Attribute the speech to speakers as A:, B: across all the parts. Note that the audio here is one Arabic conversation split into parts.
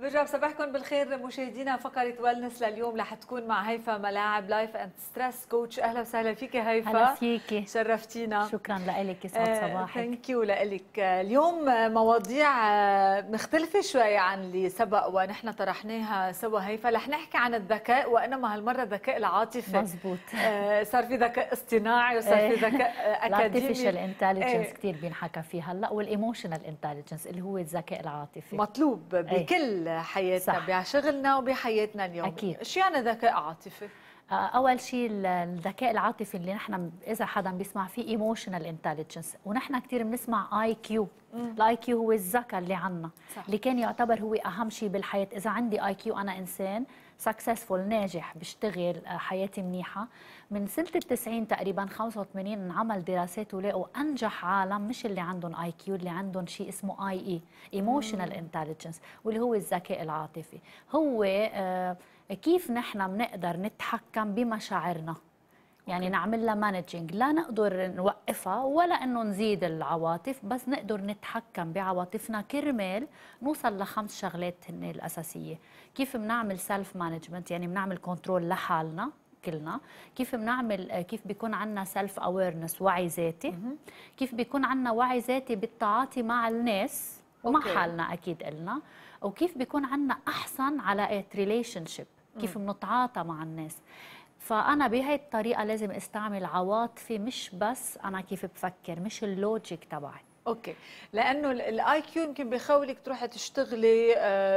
A: برجع بصبحكم بالخير مشاهدينا. فقرة ويلنس لليوم رح تكون مع هيفا ملاعب لايف اند ستريس كوتش. اهلا وسهلا فيك هيفا.
B: هلا فيكي،
A: شرفتينا.
B: شكرا لك، يسعد صباحك.
A: ثانك يو لك. اليوم مواضيع مختلفة شوي عن اللي سبق ونحن طرحناها سوا هيفا. رح نحكي عن الذكاء، وانما هالمرة الذكاء العاطفي.
B: مزبوط.
A: صار في ذكاء اصطناعي وصار في ذكاء اكاديمي.
B: الارتفيشال انتليجنس كثير بينحكى فيه هلا، والايموشنال انتليجنس اللي هو الذكاء العاطفي
A: مطلوب بكل حياتنا، بشغلنا وبحياتنا اليوم.
B: أكيد.
A: شو يعني ذكاء عاطفي؟
B: اول شيء الذكاء العاطفي اللي نحن اذا حدا بيسمع فيه ايموشنال انتليجنس، ونحن كثير بنسمع اي كيو. الاي كيو هو الذكاء اللي عنا، اللي كان يعتبر هو اهم شيء بالحياه. اذا عندي اي كيو انا انسان سكسسفول ناجح بشتغل، حياتي منيحه. من سنه ال90 تقريبا 85 انعمل دراسات ولقوا انجح عالم مش اللي عندهم اي كيو، اللي عندهم شيء اسمه اي ايموشنال انتليجنس، واللي هو الذكاء العاطفي. هو كيف نحن بنقدر نتحكم بمشاعرنا، يعني نعمل لها مانجينج، لا نقدر نوقفها ولا انه نزيد العواطف، بس نقدر نتحكم بعواطفنا كرمال نوصل ل5 شغلات هن الاساسيه. كيف بنعمل سيلف مانجمنت، يعني بنعمل كنترول لحالنا كلنا. كيف بيكون عندنا سيلف اويرنس، وعي ذاتي. كيف بيكون عندنا وعي ذاتي بالتعاطي مع الناس ومع حالنا اكيد قلنا. وكيف بيكون عندنا احسن علاقات ريليشن شيب، كيف بنتعاطى مع الناس. فأنا بهي الطريقة لازم استعمل عواطفي، مش بس أنا كيف بفكر، مش اللوجيك تبعي.
A: اوكي، لانه الاي كيو يمكن بيخولك تروحي تشتغلي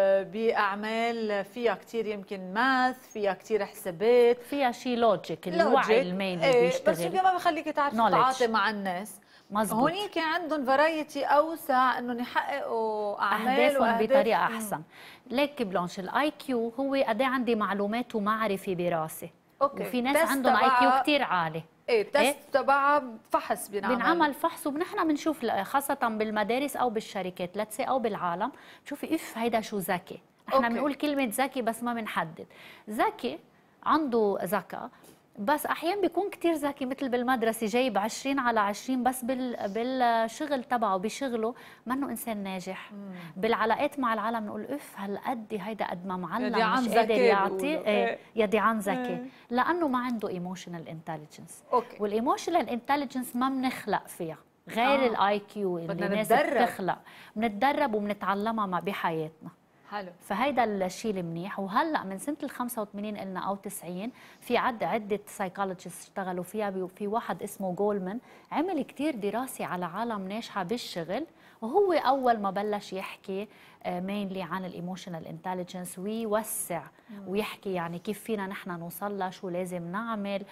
A: باعمال فيها كثير يمكن ماث، فيها كثير حسابات،
B: فيها شيء لوجيك، الوعي المين اللي بيشتغل.
A: بس يمكن ما بخليك تعرفي تتعاطي مع الناس.
B: مزبوط.
A: هونيك عندهم فرايتي اوسع انهم يحققوا اعمال
B: اهدافهم بطريقه احسن. ليك بلانش الاي كيو هو قد ايه عندي معلومات ومعرفه براسي.
A: اوكي.
B: وفي ناس عندهم اي كيو كثير عالي.
A: التست تبعها فحص
B: بنعمل فحص، ونحن بنشوف خاصه بالمدارس او بالشركات لتسي او بالعالم، بتشوفي هيدا شو ذكي. نحن بنقول كلمه ذكي بس ما بنحدد. ذكي عنده ذكاء، بس احيانا بيكون كثير ذكي، مثل بالمدرسه جايب 20 على 20، بس بالشغل تبعه بشغله منه انسان ناجح. بالعلاقات مع العالم نقول هالقد هيدا قد ما معلم مش قادر يعطي. يا دي عن ذكي، لانه ما عنده ايموشنال انتليجنس. والايموشنال انتليجنس ما بنخلق فيها، غير الاي كيو اللي الناس بتخلق. بنتدرب وبنتعلمها بحياتنا.
A: حلو.
B: فهيدا الشيء المنيح. وهلا من سنه ال 85 قلنا او 90 في عده سايكولوجيست اشتغلوا فيها. في واحد اسمه جولمان عمل كثير دراسه على عالم ناجحه بالشغل، وهو اول ما بلش يحكي مينلي عن الايموشنال انتليجنس، ويوسع ويحكي يعني كيف فينا نحن نوصل لها، شو لازم نعمل،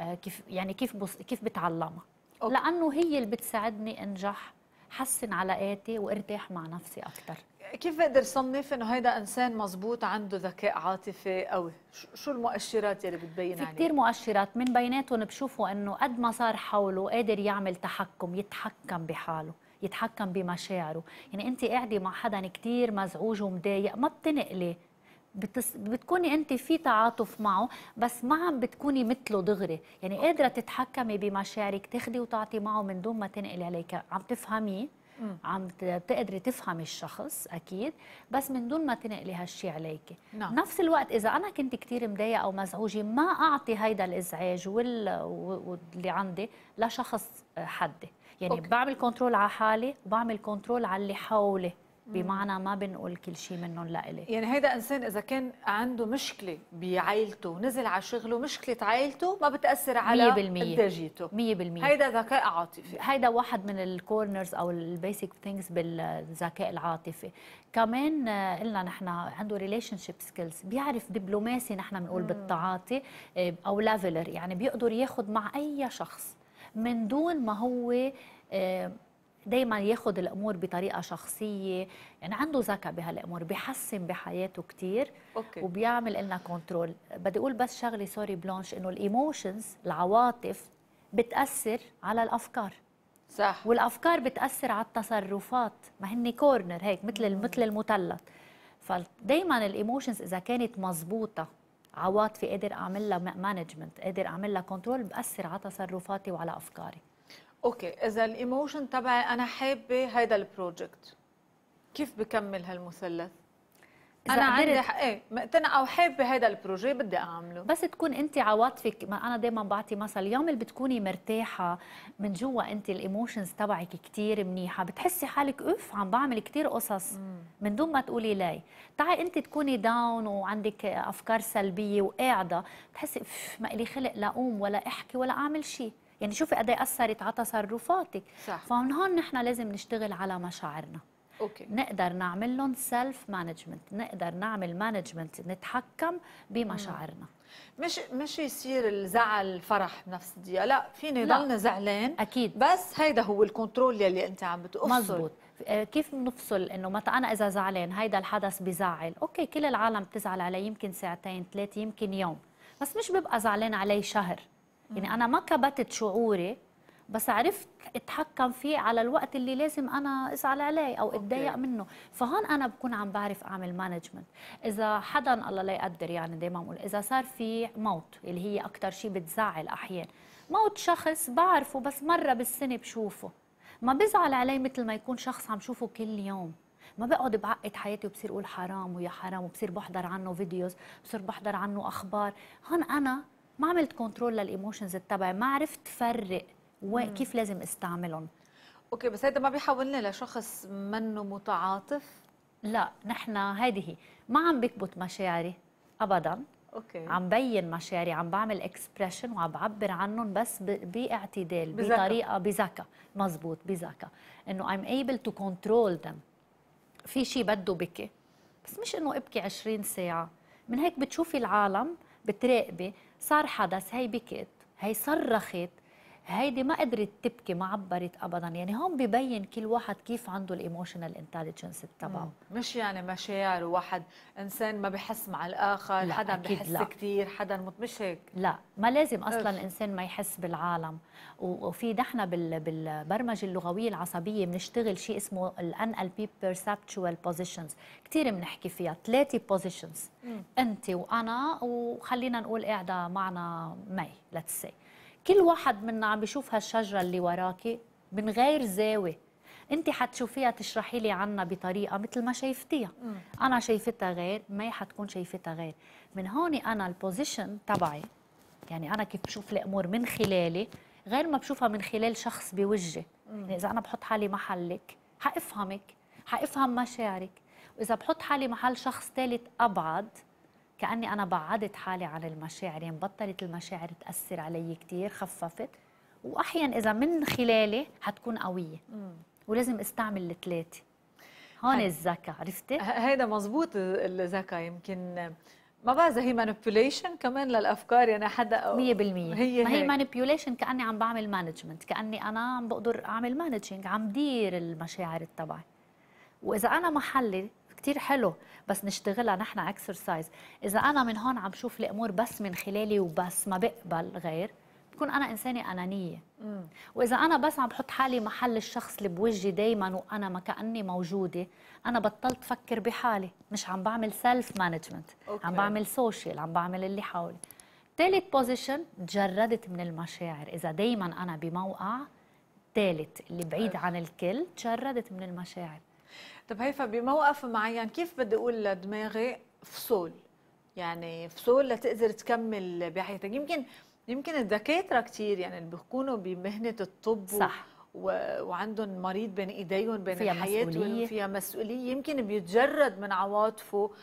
B: كيف بتعلمها. لانه هي اللي بتساعدني انجح، حسن علاقاتي وارتاح مع نفسي اكثر.
A: كيف بقدر صنف انه هيدا انسان مزبوط عنده ذكاء عاطفي قوي؟ شو المؤشرات اللي بتبين عليه؟
B: في كثير مؤشرات، من بيناتهم بشوفوا انه قد ما صار حوله قادر يعمل تحكم، يتحكم بحاله، يتحكم بمشاعره. يعني انت قاعده مع حدا كثير مزعوج ومضايق، ما بتنقلي، بتكوني انت في تعاطف معه، بس ما عم بتكوني مثله دغري. يعني قادره تتحكمي بمشاعرك، تاخذي وتعطي معه من دون ما تنقلي عليك، عم تفهميه، عم بتقدري تفهمي الشخص اكيد، بس من دون ما تنقلي هالشيء عليكي. نفس الوقت اذا انا كنت كثير مضايقه او مزعوجه، ما اعطي هيدا الازعاج واللي عندي لشخص حدي. يعني بعمل كنترول على حالي وبعمل كنترول على اللي حولي، بمعنى ما بنقول كل شيء منهم لإلي.
A: يعني هيدا انسان اذا كان عنده مشكله بعائلته ونزل على شغله، مشكله عائلته ما بتاثر على انتاجيته 100%. هيدا ذكاء عاطفي.
B: هيدا واحد من الكورنرز او البيسك ثينجز بالذكاء العاطفي. كمان قلنا نحن عنده ريليشن شيب سكيلز، بيعرف دبلوماسي، نحن بنقول بالتعاطي، او ليفلر، يعني بيقدر ياخذ مع اي شخص من دون ما هو دايما ياخذ الامور بطريقه شخصيه. يعني عنده ذكاء بهالامور، بيحسن بحياته كثير. وبيعمل لنا كنترول. بدي اقول بس شغله، سوري بلانش، انه الايموشنز، العواطف بتاثر على الافكار.
A: صح.
B: والافكار بتاثر على التصرفات، ما هن كورنر هيك مثل المثلث. فدايما الايموشنز اذا كانت مزبوطه، عواطفي قادر اعمل لها مانجمنت، قادر اعمل لها كنترول، بأثر على تصرفاتي وعلى افكاري.
A: اوكي، اذا الايموشن تبعي انا حابه هيدا البروجكت، كيف بكمل هالمثلث؟ انا عندي ايه مقتنعه او حابه هذا البروجي بدي اعمله.
B: بس تكون انت عواطفك، ما انا دائما بعطي مثل، اليوم اللي بتكوني مرتاحه من جوا، انت الايموشنز تبعك كثير منيحه، بتحسي حالك اوف عم بعمل كثير قصص من دون ما تقولي لاي. تعي انت تكوني داون وعندك افكار سلبيه وقاعده، بتحسي ما لي خلق لا اقوم ولا احكي ولا اعمل شيء. يعني شوفي قد ايه اثرت على تصرفاتك.
A: صح.
B: فمن هون نحن لازم نشتغل على مشاعرنا.
A: اوكي.
B: نقدر نعمل لهم سيلف مانجمنت، نقدر نعمل مانجمنت، نتحكم بمشاعرنا.
A: مش يصير الزعل فرح بنفس الدقيقه، لا فيني ضلني زعلان
B: اكيد،
A: بس هيدا هو الكنترول يلي انت عم بتقصه.
B: مزبوط. كيف بنفصل انه متى انا اذا زعلان هيدا الحدث بزعل، اوكي كل العالم بتزعل علي، يمكن ساعتين ثلاثه يمكن يوم، بس مش ببقى زعلان علي شهر. يعني انا ما كبتت شعوري، بس عرفت اتحكم فيه على الوقت اللي لازم انا ازعل عليه او اتضايق منه. فهون انا بكون عم بعرف اعمل مانجمنت. اذا حدا الله لا يقدر، يعني دائما بقول اذا صار في موت اللي هي اكثر شيء بتزعل احيانا، موت شخص بعرفه بس مره بالسنه بشوفه، ما بزعل عليه مثل ما يكون شخص عم شوفه كل يوم. ما بقعد بعقد حياتي وبصير اقول حرام ويا حرام، وبصير بحضر عنه فيديوز، بصير بحضر عنه اخبار. هون انا ما عملت كنترول للايموشنز تبعي، ما عرفت فرق وكيف لازم استعملهم.
A: اوكي، بس هيدا ما بيحولني لشخص منه متعاطف؟
B: لا، نحن هيدي هي، ما عم بكبت مشاعري ابدا.
A: اوكي.
B: عم بين مشاعري، عم بعمل اكسبريشن وعم بعبر عنهم، بس باعتدال،
A: بذكاء.
B: بطريقه بذكاء. مزبوط، بذكاء، انه I'm able to control them. في شيء بده بكي، بس مش انه ابكي 20 ساعه. من هيك بتشوفي العالم، بتراقبي، صار حدث، هي بكت، هي صرخت، هيدي ما قدرت تبكي، ما عبرت ابدا. يعني هون ببين كل واحد كيف عنده الايموشنال انتليجنس تبعه.
A: مش يعني مشاعر واحد انسان ما بحس مع الاخر،
B: لا،
A: حدا
B: أكيد
A: بحس
B: لا.
A: كثير، حدا مش هيك.
B: لا، ما لازم اصلا الانسان ما يحس بالعالم. وفي نحن بالبرمجه اللغويه العصبيه بنشتغل شيء اسمه ال NLP perceptual positions، كثير بنحكي فيها 3 بوزيشنز. انت وانا، وخلينا نقول قاعده معنا مي ليتس سي، كل واحد منا عم بيشوف هالشجره اللي وراكي من غير زاويه. انت حتشوفيها تشرحي لي عنها بطريقه مثل ما شايفتيها، انا شايفتها غير، مي حتكون شايفتها غير. من هون انا البوزيشن تبعي، يعني انا كيف بشوف الامور من خلالي غير ما بشوفها من خلال شخص بوجهي. يعني اذا انا بحط حالي محلك حافهمك، حافهم مشاعرك. واذا بحط حالي محل شخص ثالث ابعد، كاني انا بعدت حالي عن المشاعر، يعني بطلت المشاعر تاثر علي كثير، خففت. واحيانا اذا من خلالي حتكون قويه. ولازم استعمل الثلاثه. هون الذكاء، عرفتي؟
A: هيدا مزبوط الذكاء. يمكن ما بعرف اذا هي مانيبيوليشن كمان للافكار، يعني حدا
B: 100%.
A: هي
B: ما هي
A: هيك.
B: مانيبيوليشن، كاني عم بعمل مانجمنت، كاني انا عم بقدر اعمل مانجينج، عم دير المشاعر تبعي. واذا انا محلي كثير حلو، بس نشتغلها نحن اكسرسايز. اذا انا من هون عم شوف الامور بس من خلالي وبس، ما بقبل غير، بكون انا انسانه انانيه. واذا انا بس عم بحط حالي محل الشخص اللي بوجهي دائما وانا ما كاني موجوده، انا بطلت افكر بحالي، مش عم بعمل سيلف مانجمنت، عم بعمل سوشيال، عم بعمل اللي حولي. ثالث بوزيشن، تجردت من المشاعر. اذا دائما انا بموقع ثالث اللي بعيد عن الكل، تجردت من المشاعر.
A: طب هيفا، بموقف معين كيف بدي اقول لدماغي فصول؟ يعني فصول لتقدر تكمل بحياتك. يمكن الدكاتره كثير يعني اللي بيكونوا بمهنه الطب،
B: صح،
A: وعندهم مريض بين ايديهم، بين
B: فيها
A: الحياه
B: مسؤولية.
A: وفيها مسؤوليه، يمكن بيتجرد من عواطفه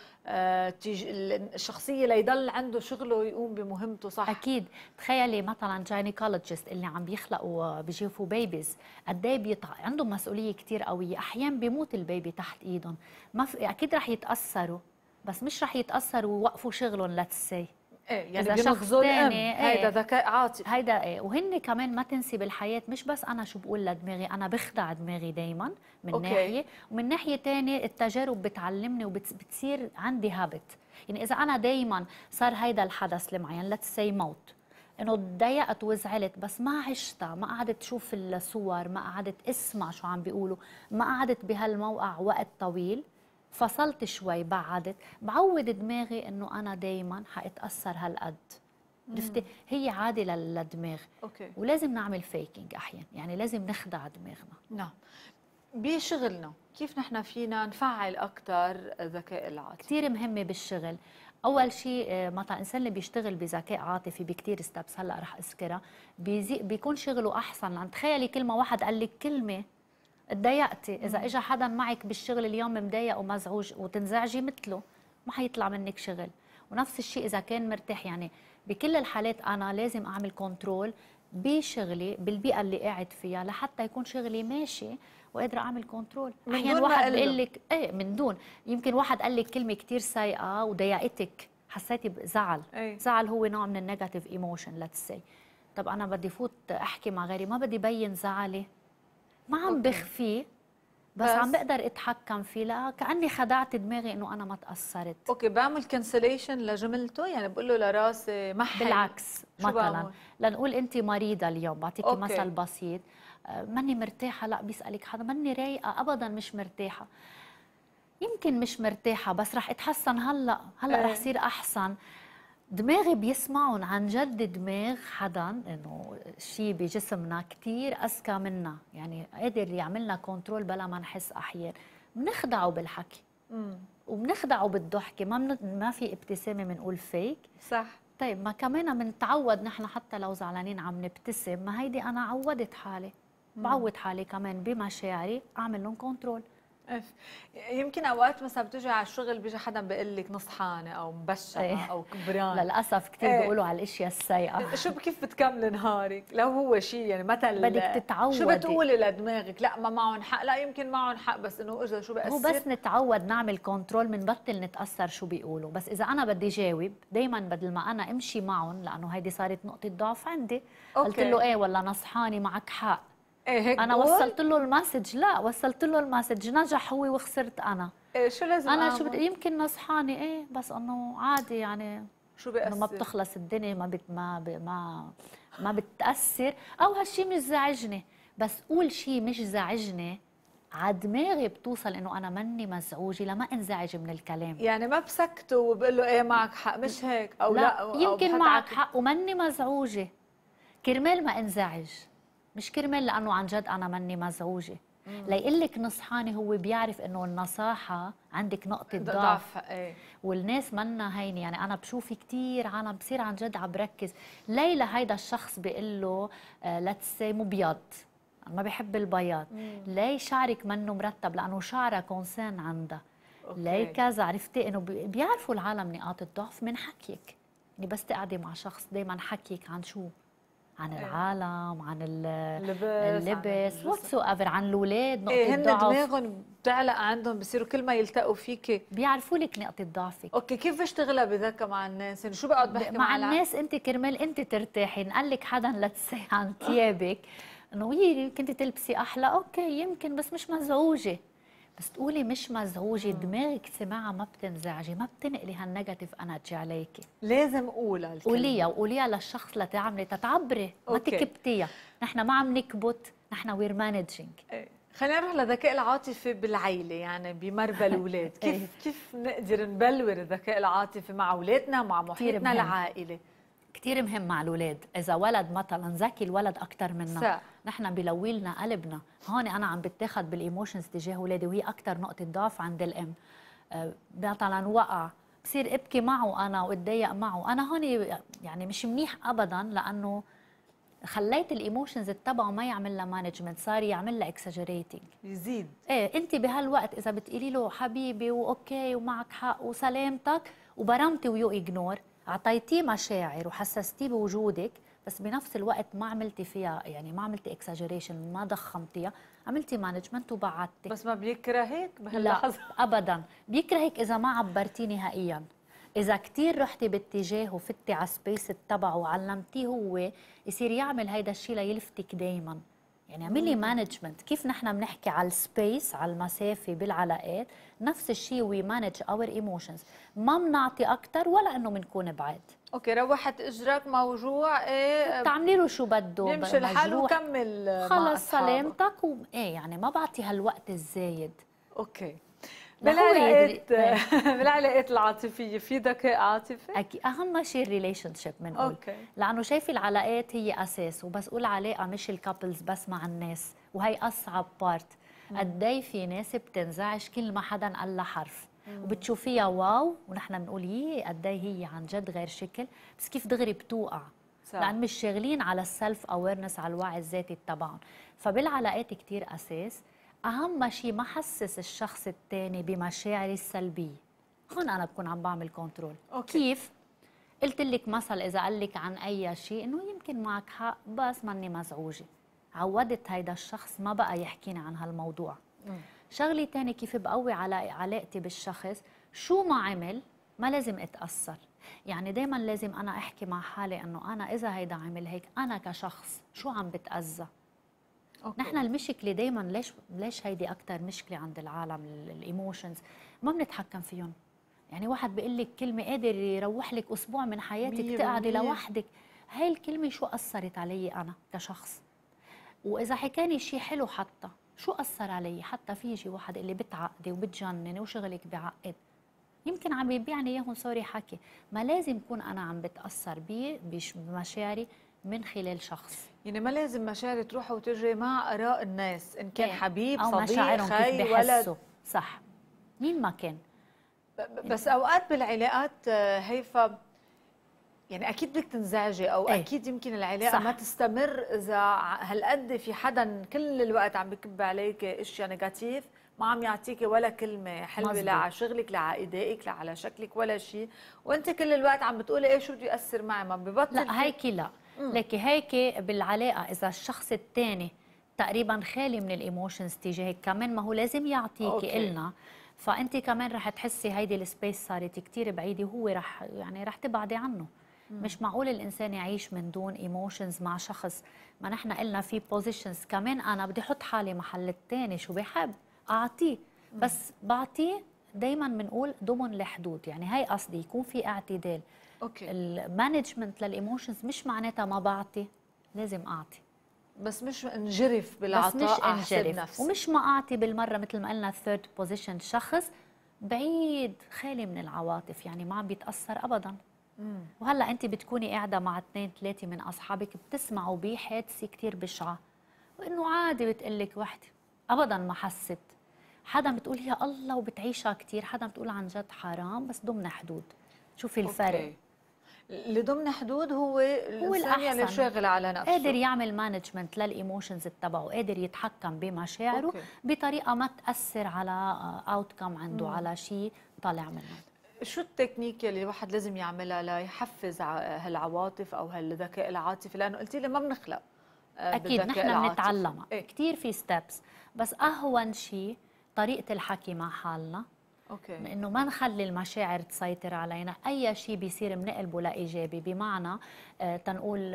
A: الشخصيه ليضل عنده شغله ويقوم بمهمته. صح؟
B: اكيد. تخيلي مثلا جاينيكولوجيست اللي عم بيخلقوا بيشوفوا بيبيز، قد ايه عندهم مسؤوليه كثير قويه. احيانا بيموت البيبي تحت ايدهم، ما في، اكيد رح يتاثروا، بس مش رح يتاثروا ووقفوا شغلهم لتسي.
A: ايه يعني بينقذوا الام. هيدا ذكاء عاطفي.
B: هيدا ايه. وهن كمان ما تنسي بالحياه، مش بس انا شو بقول لدماغي، انا بخدع دماغي دائما من ناحيه، ومن ناحيه ثانيه التجارب بتعلمني وبتصير عندي هابت. يعني اذا انا دائما صار هيدا الحدث المعين، ليتس سي موت، انه تضايقت وزعلت، بس ما عشتها، ما قعدت شوف الصور، ما قعدت اسمع شو عم بيقولوا، ما قعدت بهالموقع وقت طويل، فصلت شوي، بعدت، بعود دماغي انه انا دائما حاتاثر هالقد. عرفتي؟ هي عاده للدماغ.
A: اوكي.
B: ولازم نعمل فيكينج احيانا، يعني لازم نخدع دماغنا.
A: نعم. بشغلنا كيف نحن فينا نفعل اكثر الذكاء العاطفي؟
B: كثير مهمه بالشغل. اول شيء مثلا الانسان اللي بيشتغل بذكاء عاطفي بكثير ستبس هلا رح اذكرها، بيكون شغله احسن. لان تخيلي كل ما واحد قال لك كلمه تضايقتي، اذا اجى حدا معك بالشغل اليوم مضايق ومزعوج وتنزعجي مثله ما حيطلع منك شغل. ونفس الشيء اذا كان مرتاح. يعني بكل الحالات انا لازم اعمل كنترول بشغلي بالبيئه اللي قاعد فيها لحتى يكون شغلي ماشي وقادره اعمل كنترول. احيانا واحد بيقول لك ايه من دون، يمكن واحد قال لك كلمه كثير سيئه وضايقتك، حسيتي بزعل. زعل هو نوع من النيجاتيف ايموشن ليتس سي. طب انا بدي فوت احكي مع غيري، ما بدي بين زعلي، ما عم بخفيه بس عم بقدر اتحكم فيه. لا كاني خدعت دماغي انه انا ما تاثرت.
A: اوكي، بعمل كانسليشن لجملته، يعني بقول له لراسي ما حلو.
B: بالعكس مثلا لنقول انت مريضه اليوم، بعطيكي مثل بسيط، ماني مرتاحه، لا بيسالك حدا ماني رايقه ابدا، مش مرتاحه. يمكن مش مرتاحه بس رح اتحسن هلا رح صير احسن. دماغي بيسمعون عن جد. دماغ حدا انه شيء بجسمنا كثير اذكى منا، يعني قادر يعملنا كنترول بلا ما نحس. احيانا بنخدعه بالحكي وبنخدعه بالضحكه، ما في ابتسامه بنقول فيك.
A: صح.
B: طيب ما كمان بنتعود نحن حتى لو زعلانين عم نبتسم، ما هيدي انا عودت حالي. بعود حالي كمان بمشاعري اعمل لهم كنترول.
A: يمكن اوقات مثلا بتجي على الشغل بيجي حدا بيقول لك نصحانه او مبشره او كبران.
B: للاسف كثير بيقولوا على الاشياء السيئه.
A: كيف بتكمل نهارك لو هو شيء يعني مثلا
B: بدك تتعودي.
A: شو بتقولي لدماغك؟ لا ما معهم حق، لا يمكن معهم حق بس انه اذا شو بأثر.
B: هو بس نتعود نعمل كنترول بنبطل نتاثر شو بيقولوا. بس اذا انا بدي جاوب دائما بدل ما انا امشي معهم، لانه هيدي صارت نقطه ضعف عندي. قلت له ايه والله نصحاني معك حق.
A: هيك
B: انا وصلت له المسج. لا وصلت له المسج، نجح هو وخسرت انا.
A: شو لازم
B: انا شو يمكن نصحاني ايه بس انه عادي يعني.
A: شو بيأثر؟
B: ما بتخلص الدنيا، ما بتأثر. او هالشي مش زعجني، بس قول شيء مش زعجني على دماغي بتوصل انه انا مني مزعوجه لما انزعج من الكلام.
A: يعني ما بسكته وبقول له ايه معك حق، مش هيك او لا أو
B: يمكن معك حق ومني مزعوجه كرمال ما انزعج، مش كرمال لانه عن جد انا مني مزعوجه. ليقول لك نصحاني هو بيعرف انه النصاحه عندك نقطه ضعف. والناس منا هيني. يعني انا بشوف كثير عالم بصير عن جد عم بركز. ليلى هيدا الشخص بيقول له ليتس سي مبيض، ما بحب البياض. ليه شعرك منه مرتب؟ لانه شعرها كونسان عندها. ليه كذا؟ عرفتي انه بيعرفوا العالم نقاط الضعف من حكيك. يعني بس تقعدي مع شخص دائما حكيك عن شو؟ عن العالم، عن اللبس واتسو ايفر، عن الاولاد، نقطه
A: هن
B: ضعف.
A: دماغهم بتعلق عندهم، بصيروا كل ما يلتقوا فيك
B: بيعرفوا لك نقطه ضعفك.
A: اوكي، كيف بشتغلها بذكاء مع الناس؟ يعني شو بقعد بحكي
B: مع الناس؟ انت كرمال انت ترتاحي. نقول لك حدا لتسي عن ثيابك انه هي كنت تلبسي احلى، اوكي يمكن بس مش مزعوجه. بس تقولي مش مزعوجه دماغك سمعها ما بتنزعجي، ما بتنقلي هالنيجاتيف انرجي عليكي.
A: لازم اقولها الكلمه.
B: قوليها وقوليها للشخص لتعملي تتعبري، ما تكبتيها. نحن ما عم نكبت، نحن وير مانجينج.
A: خلينا نروح للذكاء العاطفي بالعيله، يعني بمربى الاولاد. كيف نقدر نبلور الذكاء العاطفي مع اولادنا، مع محيطنا العائلي؟
B: كثير مهم مع الاولاد. اذا ولد مثلا ذكي الولد اكثر منا، نحن بلوي لنا قلبنا. هون انا عم بتاخذ بالايموشنز تجاه اولادي، وهي اكثر نقطه ضعف عند الام. مثلا وقع بصير ابكي معه انا واتضايق معه. انا هون يعني مش منيح ابدا، لانه خليت الايموشنز تبعه ما يعمل لها مانجمنت، صار يعمل لها اكسجريتنج،
A: يزيد.
B: انت بهالوقت اذا بتقولي له حبيبي واوكي ومعك حق وسلامتك وبرمتي ويو اجنور، اعطيتيه مشاعر وحسستيه بوجودك، بس بنفس الوقت ما عملتي فيها، يعني ما عملتي اكسجريشن، ما ضخمتيها، عملتي مانجمنت وبعدتي.
A: بس ما بيكرهك بهاللحظه؟
B: لا ابدا، بيكرهك اذا ما عبرتيه نهائيا. إذا كتير رحتي باتجاهه وفتي على سبيس تبعه وعلمتيه هو يصير يعمل هيدا الشيء ليلفتك دايما. يعني اعملي مانجمنت. كيف نحن بنحكي على السبيس، على المسافة بالعلاقات، نفس الشيء وي مانج اور ايموشنز. ما بنعطي أكثر ولا إنه بنكون بعاد.
A: اوكي، روحت اجرك موجوع،
B: بتعملي له شو بده،
A: بيمشي الحال وكمل
B: خلص سلامتك يعني ما بعطي هالوقت الزايد.
A: اوكي. بالعلاقات العاطفيه في ذكاء عاطفي؟
B: اكيد اهم شيء الريليشن شيب بنقول. لانه شايفي العلاقات هي اساس، وبس قول علاقه مش الكابلز بس مع الناس، وهي اصعب بارت. قدي في ناس بتنزعج كل ما حدا قال لها حرف، وبتشوفيها واو ونحن بنقول يي قدي هي عن جد غير شكل، بس كيف دغري بتوقع. صح. لأن مش شاغلين على السلف اويرنس، على الوعي الذاتي تبعهم. فبالعلاقات كتير أساس أهم شيء ما حسس الشخص الثاني بمشاعري السلبية. هون أنا بكون عم بعمل كنترول. كيف؟ قلت لك مثل إذا قال لك عن أي شيء إنه يمكن معك حق بس ماني مزعوجة، عودت هيدا الشخص ما بقى يحكيني عن هالموضوع. شغلة تاني كيف بقوي علاقتي بالشخص، شو ما عمل ما لازم اتأثر. يعني دايما لازم أنا أحكي مع حالي إنه أنا إذا هيدا عمل هيك أنا كشخص شو عم بتأذى. نحن المشكلة دايما ليش هيدي أكتر مشكلة عند العالم، الإيموشنز ما بنتحكم فيهم. يعني واحد بيقول لك كلمة قادر يروح لك أسبوع من حياتك تقعدي لوحدك، هاي الكلمة شو أثرت علي أنا كشخص؟ وإذا حكاني شيء حلو حتى شو أثر علي؟ حتى في يجي واحد اللي بتعقدي وبتجنني وشغلك بعقد، يمكن عم يبيعني اياهم سوري حكي، ما لازم يكون أنا عم بتأثر بمشاعري من خلال شخص.
A: يعني ما لازم مشاعري تروح وتجري مع آراء الناس، إن كان حبيب
B: أو
A: صديق خي ولد.
B: صح، مين ما كان.
A: بس أوقات بالعلاقات هيفا يعني أكيد بدك تنزعجي أو أكيد يمكن العلاقة صح. ما تستمر إذا هالقد في حدا كل الوقت عم بكب عليك أشياء نيجاتيف، ما عم يعطيكي ولا كلمة حلوة لا على شغلك لا على أدائك لا على شكلك ولا شيء، وأنت كل الوقت عم بتقولي إيه شو بده يأثر معي، ما ببطل.
B: لا هيك لا، لكن هيك بالعلاقة إذا الشخص الثاني تقريبا خالي من الإيموشنز تجاهك كمان، ما هو لازم يعطيكي إلنا، فأنت كمان رح تحسي هيدي السبيس صارت كتير بعيدة وهو رح تبعدي عنه. مش معقول الإنسان يعيش من دون إيموشنز مع شخص. ما نحن قلنا في بوزيشنز كمان أنا بدي أحط حالي محل الثاني، شو بحب أعطيه، بس بعطيه دايما بنقول ضمن الحدود. يعني هاي قصدي يكون في اعتدال. المانجمنت للإيموشنز مش معناتها ما بعطي، لازم أعطي،
A: بس مش انجرف بالعطاء،
B: بس مش انجرف ومش ما أعطي بالمرة مثل ما قلنا ثيرد بوزيشن، شخص بعيد خالي من العواطف، يعني ما عم بيتأثر أبدا. وهلا انت بتكوني قاعده مع 2 3 من اصحابك بتسمعوا بحادثه كثير بشعه وانه عادي بتقلك وحده ابدا ما حست، حدا بتقول يا الله وبتعيشها كثير، حدا بتقول عن جد حرام بس ضمن حدود. شوفي الفرق.
A: اللي ضمن حدود هو الانسان اللي شاغل على نفسه،
B: قادر يعمل مانجمنت للايموشنز تبعه، قادر يتحكم بمشاعره بطريقه ما تاثر على اوتكم عنده، على شيء طالع منه.
A: شو التكنيك اللي الواحد لازم يعملها ليحفز هالعواطف او هالذكاء العاطفي؟ لانه قلتي لي ما بنخلق
B: اكيد نحن بنتعلمها. كثير في ستيبس، بس اهون شيء طريقه الحكي مع حالنا. انه ما نخلي المشاعر تسيطر علينا، اي شيء بيصير بنقلبه لايجابي، بمعنى تنقول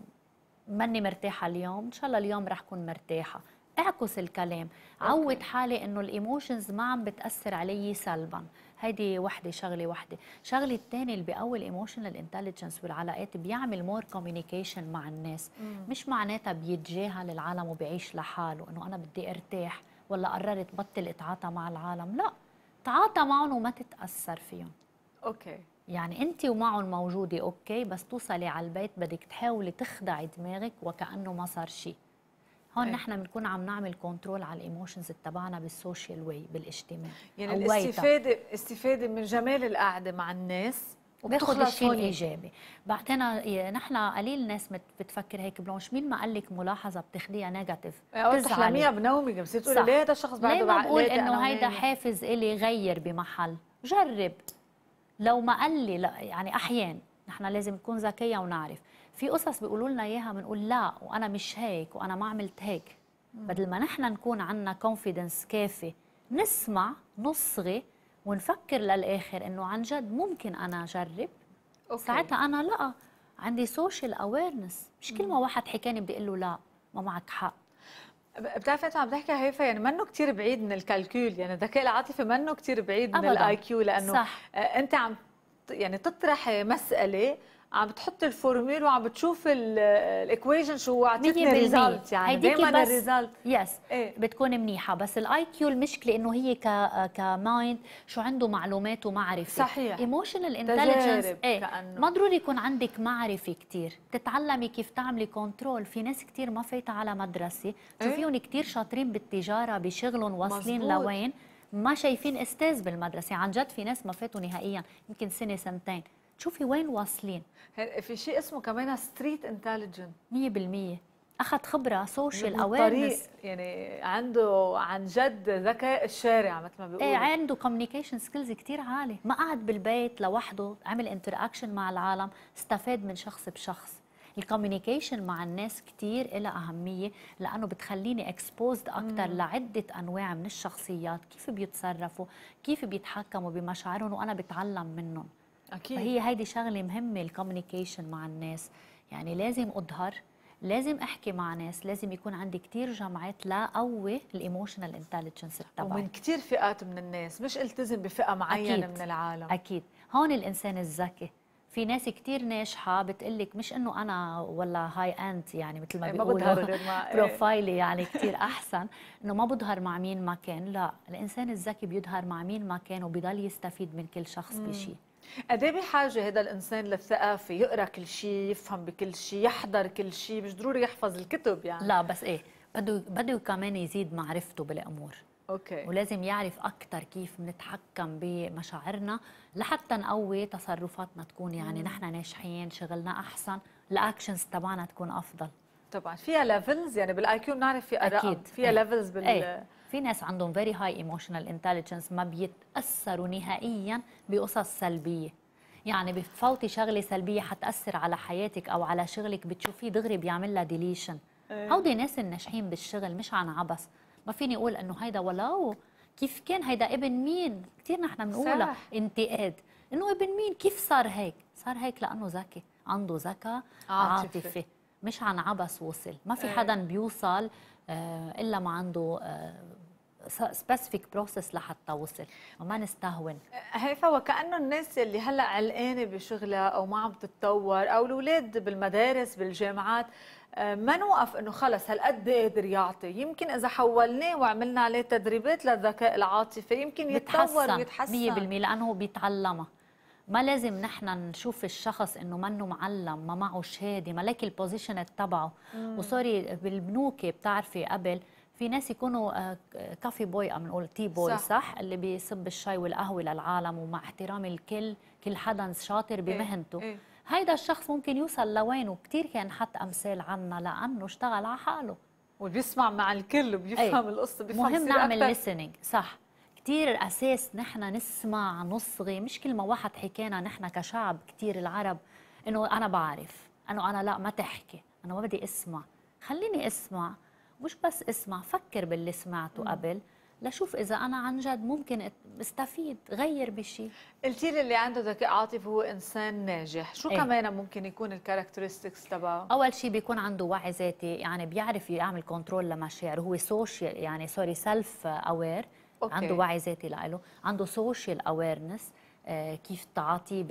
B: ماني مرتاحه اليوم، ان شاء الله اليوم رح كون مرتاحه، اعكس الكلام. عود حالي انه الايموشنز ما عم بتاثر علي سلبا. هيدي وحده شغله وحده. شغله الثانيه اللي بيقوي الايموشنال انتليجنس والعلاقات، بيعمل مور كوميونيكيشن مع الناس. مش معناتها بيتجاهل العالم وبيعيش لحاله، انه انا بدي ارتاح ولا قررت بطل اتعاطى مع العالم، لا، تعاطى معهم وما تتاثر فيهم. يعني انت ومعهم موجوده بس توصلي على البيت بدك تحاولي تخدعي دماغك وكانه ما صار شيء. هون نحن بنكون عم نعمل كنترول على الايموشنز تبعنا بالسوشيال واي، بالاجتماع.
A: يعني الاستفاده من جمال القعده مع الناس
B: وباخذ الشيء الايجابي. بعدين نحن قليل ناس بتفكر هيك بلونش، مين ما قال لك ملاحظه بتاخديها نيجاتيف
A: بتحلميها بنومك، بس تقولي ليه هذا الشخص بعده
B: بعقلاتي، بقول انه هيدا حافز الي غير بمحل، جرب. لو ما قال لي لا، يعني احيان نحن لازم نكون ذكيه ونعرف في قصص بيقولوا لنا اياها بنقول لا وانا مش هيك وانا ما عملت هيك. بدل ما نحن نكون عندنا كونفيدنس كافي نسمع نصغي ونفكر للاخر انه عن جد ممكن انا اجرب. ساعتها انا لا عندي سوشيال اويرنس، مش كل ما واحد حكاني بدي اقول له لا ما معك حق.
A: بتعرفي انت عم تحكي هيفا، يعني منه كثير بعيد من الكالكول، يعني الذكاء العاطفي منه كثير بعيد من الاي كيو، لانه صح. انت عم يعني تطرحي مساله عم بتحط الفورميل وعم بتشوف الايكويشن شو اعطتني ريزلت، يعني دائما الريزلت
B: يس بتكون منيحه. بس الاي كيو المشكله انه هي كمايند شو عنده معلومات ومعرفه.
A: صحيح.
B: ايموشنال انتليجنس
A: كأنه
B: ما ضروري يكون عندك معرفه كثير، تتعلمي كيف تعملي كنترول. في ناس كثير ما فايته على مدرسه، شوفيهم كثير شاطرين بالتجاره بشغلهم، واصلين لوين ما شايفين استاذ بالمدرسه. عن جد في ناس ما فاتوا نهائيا، يمكن سنه سنتين، شوفي وين واصلين.
A: في شيء اسمه كمان ستريت انتليجنت
B: 100%. اخذ خبره سوشيال اويرنس،
A: يعني عنده عن جد ذكاء الشارع مثل ما بيقولوا.
B: عنده كوميونيكيشن سكيلز كثير عالي، ما قعد بالبيت لوحده، عمل انتراكشن مع العالم، استفاد من شخص بشخص. الكوميونيكيشن مع الناس كثير لها اهميه، لانه بتخليني اكسبوزد اكثر لعده انواع من الشخصيات، كيف بيتصرفوا، كيف بيتحكموا بمشاعرهم، وانا بتعلم منهم.
A: اكيد.
B: فهي هيدي شغله مهمه، الكوميونيكيشن مع الناس. يعني لازم اظهر، لازم احكي مع ناس، لازم يكون عندي كثير جمعات لاقوي الايموشنال انتليجنس تبعي.
A: ومن كثير فئات من الناس، مش التزم بفئه معينه
B: أكيد.
A: من العالم.
B: اكيد. هون الانسان الذكي، في ناس كثير ناجحه بتقلك مش انه انا ولا هاي اند، يعني مثل ما بيقولوا بروفايلي يعني كثير احسن، انه ما بظهر مع مين ما كان. لا، الانسان الذكي بيظهر مع مين ما كان، وبيضل يستفيد من كل شخص بشيء.
A: قد ايه بحاجه هذا الانسان للثقافه، يقرا كل شيء، يفهم بكل شيء، يحضر كل شيء، مش ضروري يحفظ الكتب يعني.
B: لا بس بده كمان يزيد معرفته بالامور.
A: اوكي.
B: ولازم يعرف اكثر كيف بنتحكم بمشاعرنا لحتى نقوي تصرفاتنا، تكون يعني نحن ناجحين، شغلنا احسن، الاكشنز تبعنا تكون افضل.
A: طبعا فيها ليفلز، يعني بالاي كيو بنعرف في
B: اكيد
A: فيها ليفلز
B: في ناس عندهم فيري هاي ايموشنال انتليجنس ما بيتاثروا نهائيا بقصص سلبيه. يعني بتفوتي شغله سلبيه حتاثر على حياتك او على شغلك، بتشوفيه دغري بيعمل لها ديليشن. هودي ناس الناجحين بالشغل، مش عن عبس. ما فيني اقول انه هيدا ولو كيف كان، هيدا ابن مين. كثير نحن بنقولها انتقاد، انه ابن مين، كيف صار هيك. صار هيك لانه ذكي، عنده ذكاء عاطفي، مش عن عبس وصل. ما في حدا بيوصل الا ما عنده سبيسيفيك بروسس لحتى وصل، وما نستهون.
A: هيفا وكأنه الناس اللي هلا علقانه بشغلها او ما عم تتطور، او الاولاد بالمدارس بالجامعات، ما نوقف انه خلص هالقد قادر يعطي. يمكن اذا حولناه وعملنا عليه تدريبات للذكاء العاطفي يمكن يتطور ويتحسن
B: 100%، لانه بيتعلمها. ما لازم نحن نشوف الشخص انه منه معلم، ما معه شهاده، ما لك البوزيشن تبعه. وسوري بالبنوك بتعرفي قبل في ناس يكونوا كافي بوي، عم نقول تي بوي، صح؟ اللي بيصب الشاي والقهوه للعالم، ومع احترام الكل، كل حدا شاطر بمهنته. هيدا الشخص ممكن يوصل لوين، وكثير كان حط امثال عنا لانه اشتغل على حاله
A: وبيسمع مع الكل وبيفهم القصه، بيفهم.
B: مهم نعمل ليسننج، صح. كثير اساس نحن نسمع، نصغي. مش كل ما واحد حكينا نحن كشعب كثير العرب انه انا بعرف، انه انا لا ما تحكي، انا ما بدي اسمع. خليني اسمع، مش بس اسمع، فكر باللي سمعته قبل لشوف اذا انا عن جد ممكن استفيد، غير بشيء.
A: قلتي لي اللي عنده ذكاء عاطفي هو انسان ناجح، شو كمان ممكن يكون الكاركترستكس تبعه؟
B: اول شيء بيكون عنده وعي ذاتي، يعني بيعرف يعمل كنترول لمشاعره، هو سوشيال يعني سيلف اوير. عنده وعي ذاتي لإله، عنده سوشيال اويرنس، كيف تعاطيه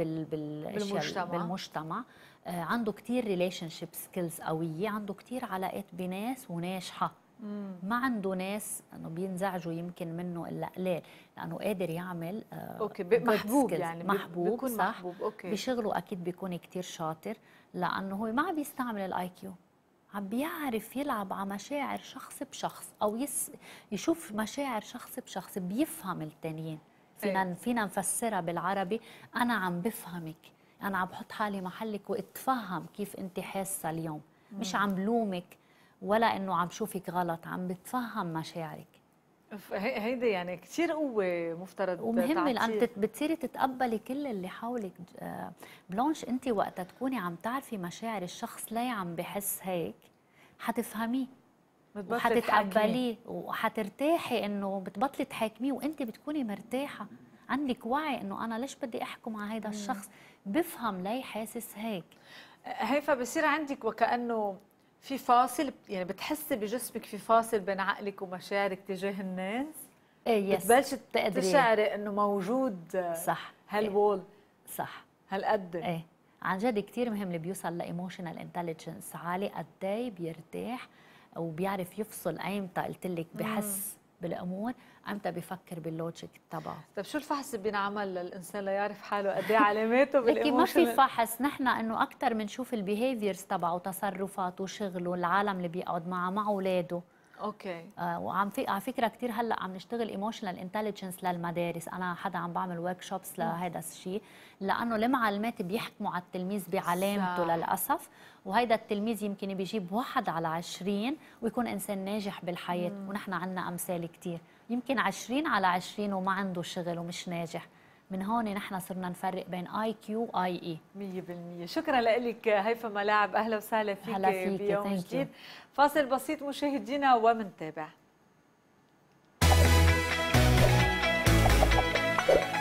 B: بالمجتمع. عنده كثير ريليشن شيب سكيلز قويه، عنده كثير علاقات بناس وناجحه. ما عنده ناس انه بينزعجوا يمكن منه الا قليل، لانه قادر يعمل
A: محبوب، يعني
B: محبوب،
A: بيكون
B: صح؟
A: محبوب.
B: بشغله اكيد بيكون كثير شاطر، لانه هو ما عم بيستعمل الاي كيو، عم بيعرف يلعب على مشاعر شخص بشخص، او يشوف مشاعر شخص بشخص، بيفهم التانيين. فينا نفسرها بالعربي، انا عم بفهمك، انا عم بحط حالي محلك واتفهم كيف انت حاسه اليوم. مش عم بلومك ولا انه عم شوفك غلط، عم بتفهم مشاعرك.
A: هيدي يعني كثير قوه مفترض
B: ومهمه، لان بتصيري تتقبلي كل اللي حولك. بلونش، انت وقتها تكوني عم تعرفي مشاعر الشخص ليه عم بحس هيك، حتفهميه وحتتقبليه وحترتاحي، انه بتبطلي تحاكميه وانت بتكوني مرتاحه، عندك وعي انه انا ليش بدي احكم على هذا الشخص، بفهم ليه حاسس هيك.
A: هيفا بصير عندك وكأنه في فاصل، يعني بتحسي بجسمك في فاصل بين عقلك ومشاعرك تجاه الناس. بتبلشي تشعري انه موجود.
B: صح.
A: هالوول.
B: صح.
A: هالقد.
B: عن جد كثير مهم اللي بيوصل لايموشنال انتليجنس عالي قد ايه بيرتاح وبيعرف يفصل ايمتى قلت لك بحس بالامور، امتى بفكر باللوجيك تبعه.
A: طيب شو الفحص اللي بينعمل للانسان ليعرف حاله قد ايه علاماته
B: لكن ما في
A: بالايموشنال؟
B: فحص، نحن انه اكثر بنشوف البيهيفيرز تبعه، تصرفاته، شغله، العالم اللي بيقعد معه، مع اولاده.
A: اوكي.
B: على فكره كثير هلا عم نشتغل ايموشنال انتليجنس للمدارس، انا حدا عم بعمل ورك شوبس لهذا الشيء، لانه المعلمات بيحكموا على التلميذ بعلامته
A: صح.
B: للاسف، وهيدا التلميذ يمكن بيجيب 1 على 20 ويكون انسان ناجح بالحياه، ونحن عندنا امثال كثير يمكن 20 على 20 وما عنده شغل ومش ناجح. من هون نحن صرنا نفرق بين اي كيو واي اي.
A: 100%. شكرا لك هيفا ملاعب، اهلا وسهلا فيك بيوم جديد. فاصل بسيط مشاهدينا ومنتابع.